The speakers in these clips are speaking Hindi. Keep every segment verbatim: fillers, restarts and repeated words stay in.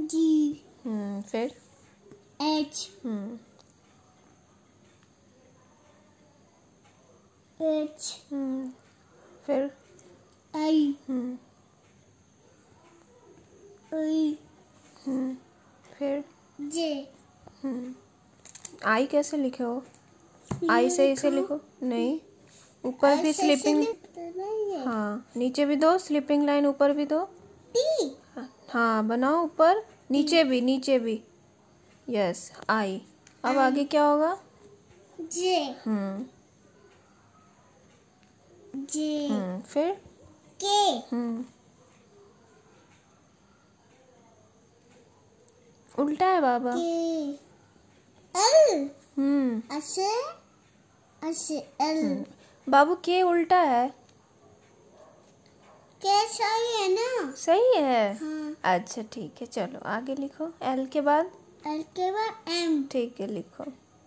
जी। हम्म फिर एच। हम्म एच। हम्म फिर आई। हम्म आई। हम्म फिर जे। हम्म आई कैसे लिखे हो? आई से इसे लिखो। नहीं, ऊपर भी स्लीपिंग। हाँ, नीचे भी दो स्लीपिंग लाइन, ऊपर भी दो। टी। हाँ बनाओ, ऊपर नीचे भी, नीचे भी। Yes, I. अब आगे क्या होगा? जे। हम्म जे। हम्म फिर के। हम्म उल्टा है बाबा। के। एल। हम्म ऐसे ऐसे एल। हम्म, बाबू के उल्टा है। के सही है ना? सही है। हाँ। अच्छा ठीक है, चलो आगे लिखो। एल के बाद एल के बाद एम। ठीक है, लिखो।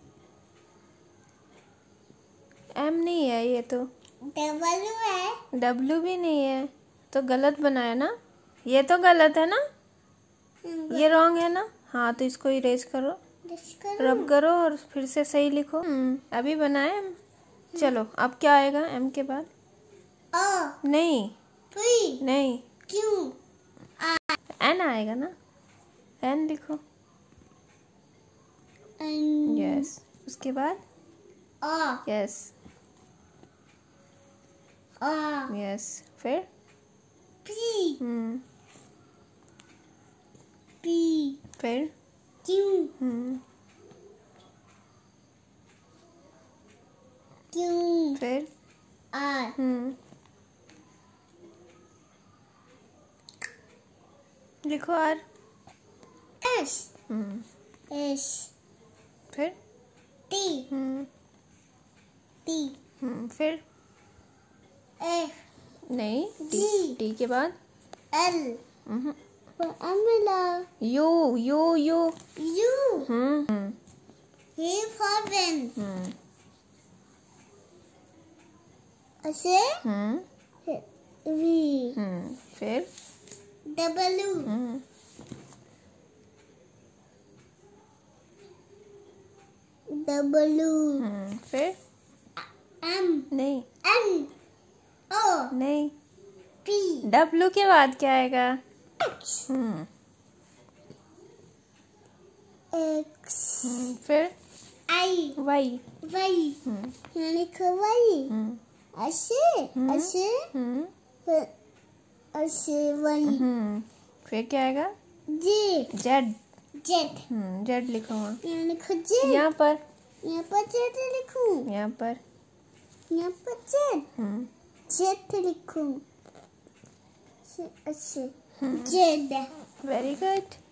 एम नहीं है ये तो। डब्ल्यू है। डब्ल्यू भी नहीं है, तो गलत बनाया ना। ये तो गलत है ना, ये रॉन्ग है ना। हाँ तो इसको इरेज करो, रब करो और फिर से सही लिखो। हम्म अभी बनाए। चलो अब क्या आएगा एम के बाद? ओ। नहीं पी। नहीं, क्यू। एन आएगा ना। एन लिखो। एन। यस, उसके बाद ओ। Yes O. यस फिर पी। Hmm P. फिर क्यू। Hmm Q. फिर आर। हम्म लिखो आर। एस। Hmm S. फिर टी। Hmm T. हम्म फिर एफ। नहीं, टी। जी। टी के बाद एल। हम्म अमला। U U U U. Hmm hmm V for van. Hmm ऐसे हम्म वी। हम्म फिर डब्ल्यू। हम्म डब्ल्यू। हम्म फिर एम। नहीं एन। ओ। नहीं, पी। डब्ल्यू के बाद क्या आएगा? एक्स। हम्म एक्स। हम्म फिर आई। वाई। वाई। हम्म यहाँ लिखो वाई। हम्म ऐसे हम्म ऐसे हम्म ऐसे वाई। हम्म फिर क्या आएगा? J. Z. Z. Hmm Z लिखो। वहाँ यहाँ लिखो जेड। यहाँ पर, यहाँ पर जेड लिखूं। यहाँ पर यहाँ पर जेड। हम्म जेड लिखूं। ऐसे जेड। Very good.